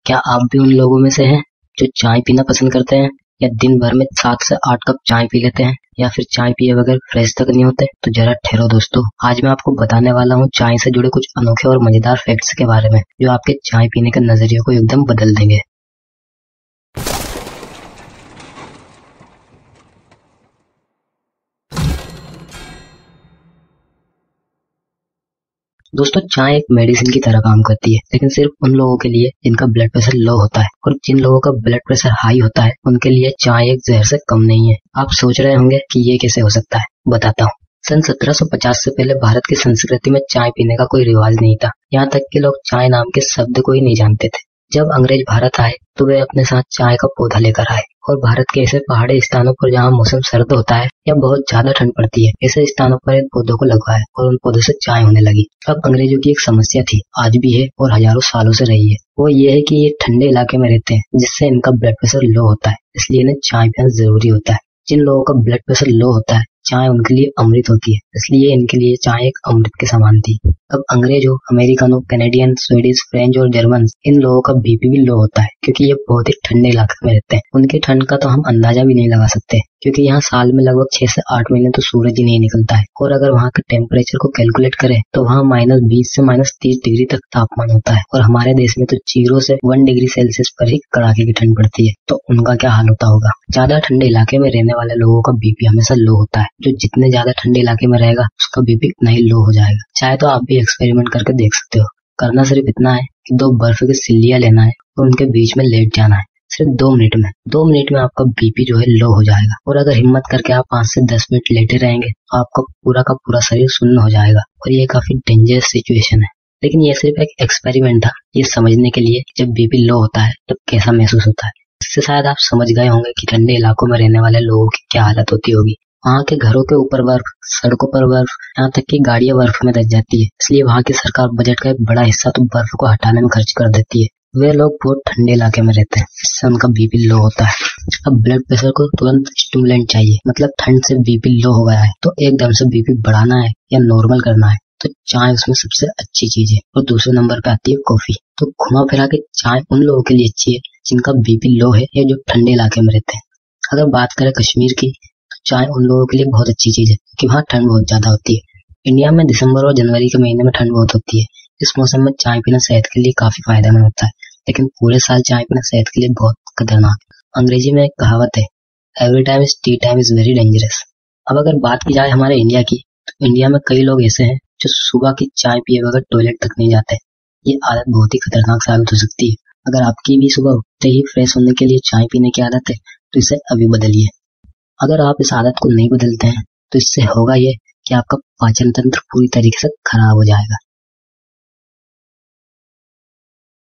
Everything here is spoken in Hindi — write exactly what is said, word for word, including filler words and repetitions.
क्या आप भी उन लोगों में से हैं जो चाय पीना पसंद करते हैं, या दिन भर में सात से आठ कप चाय पी लेते हैं, या फिर चाय पिए बगैर फ्रेश तक नहीं होते? तो जरा ठहरो दोस्तों, आज मैं आपको बताने वाला हूँ चाय से जुड़े कुछ अनोखे और मजेदार फैक्ट्स के बारे में, जो आपके चाय पीने के नजरिए को एकदम बदल देंगे। दोस्तों, चाय एक मेडिसिन की तरह काम करती है, लेकिन सिर्फ उन लोगों के लिए जिनका ब्लड प्रेशर लो होता है, और जिन लोगों का ब्लड प्रेशर हाई होता है उनके लिए चाय एक जहर से कम नहीं है। आप सोच रहे होंगे कि ये कैसे हो सकता है, बताता हूँ। सन सत्रह सौ पचास से पहले भारत की संस्कृति में चाय पीने का कोई रिवाज नहीं था। यहाँ तक कि लोग चाय नाम के शब्द को ही नहीं जानते थे। जब अंग्रेज भारत आए तो वे अपने साथ चाय का पौधा लेकर आए, और भारत के ऐसे पहाड़ी स्थानों पर जहाँ मौसम सर्द होता है या बहुत ज्यादा ठंड पड़ती है, ऐसे स्थानों पर इन पौधों को लगवाया और उन पौधों से चाय होने लगी। अब अंग्रेजों की एक समस्या थी, आज भी है और हजारों सालों से रही है। वो ये है कि ये ठंडे इलाके में रहते हैं, जिससे इनका ब्लड प्रेशर लो होता है, इसलिए इन्हें चाय पीना जरूरी होता है। जिन लोगों का ब्लड प्रेशर लो होता है, चाय उनके लिए अमृत होती है, इसलिए इनके लिए चाय एक अमृत के समान थी। अब अंग्रेज हो, अमेरिकन हो, कैनेडियन, स्वीडिश, फ्रेंच और जर्मन, इन लोगों का बीपी भी लो होता है, क्योंकि ये बहुत ही ठंडे इलाके में रहते हैं। उनकी ठंड का तो हम अंदाजा भी नहीं लगा सकते, क्योंकि यहाँ साल में लगभग छह से आठ महीने तो सूरज ही नहीं निकलता है। और अगर वहाँ के टेम्परेचर को कैलकुलेट करें तो वहाँ माइनस बीस से माइनस तीस डिग्री तक तापमान होता है, और हमारे देश में तो जीरो से वन डिग्री सेल्सियस पर ही कड़ाके की ठंड पड़ती है। तो उनका क्या हाल होता होगा। ज्यादा ठंडे इलाके में रहने वाले लोगों का बीपी हमेशा लो होता है। जो जितने ज्यादा ठंडे इलाके में रहेगा उसका बीपी उतना ही लो हो जाएगा। चाहे तो आप भी एक्सपेरिमेंट करके देख सकते हो। करना सिर्फ इतना है कि दो बर्फ की सिल्लियां लेना है और उनके बीच में लेट जाना है, सिर्फ दो मिनट में। दो मिनट में आपका बीपी जो है लो हो जाएगा। और अगर हिम्मत करके आप पाँच से दस मिनट लेटे रहेंगे तो आपका पूरा का पूरा शरीर सुन्न हो जाएगा, और ये काफी डेंजरस सिचुएशन है। लेकिन ये सिर्फ एक एक्सपेरिमेंट था, ये समझने के लिए जब बीपी लो होता है तब कैसा महसूस होता है। इससे शायद आप समझ गए होंगे कि ठंडे इलाकों में रहने वाले लोगों की क्या हालत होती होगी। वहाँ के घरों के ऊपर बर्फ, सड़कों पर बर्फ, यहाँ तक कि गाड़ियां बर्फ में दस जाती है। इसलिए वहाँ की सरकार बजट का एक बड़ा हिस्सा तो बर्फ को हटाने में खर्च कर देती है। वे लोग बहुत ठंडे इलाके में रहते हैं, इससे उनका बीपी लो होता है। अब ब्लड प्रेशर को तुरंत स्टिमुलेंट चाहिए, मतलब ठंड से बीपी लो हो गया है तो एकदम से बीपी बढ़ाना है या नॉर्मल करना है, तो चाय उसमें सबसे अच्छी चीज है। और दूसरे नंबर पे आती है कॉफी। तो घुमा फिरा के चाय उन लोगों के लिए अच्छी है जिनका बीपी लो है या जो ठंडे इलाके में रहते हैं। अगर बात करें कश्मीर की, तो चाय उन लोगों के लिए बहुत अच्छी चीज है कि वहाँ ठंड बहुत ज्यादा होती है। इंडिया में दिसंबर और जनवरी के महीने में ठंड बहुत होती है। इस मौसम में चाय पीना सेहत के लिए काफी फायदेमंद होता है, लेकिन पूरे साल चाय पीना सेहत के लिए बहुत खतरनाक है। अंग्रेजी में एक कहावत है, every time is tea time is very dangerous. अब अगर बात की जाए हमारे इंडिया की, तो इंडिया में कई लोग ऐसे हैं जो सुबह की चाय पिए बगैर टॉयलेट तक नहीं जाते। ये आदत बहुत ही खतरनाक साबित हो सकती है। अगर आपकी भी सुबह उठते ही फ्रेश होने के लिए चाय पीने की आदत है तो इसे अभी बदलिए। अगर आप इस आदत को नहीं बदलते हैं तो इससे होगा ये कि आपका पाचन तंत्र पूरी तरीके से खराब हो जाएगा।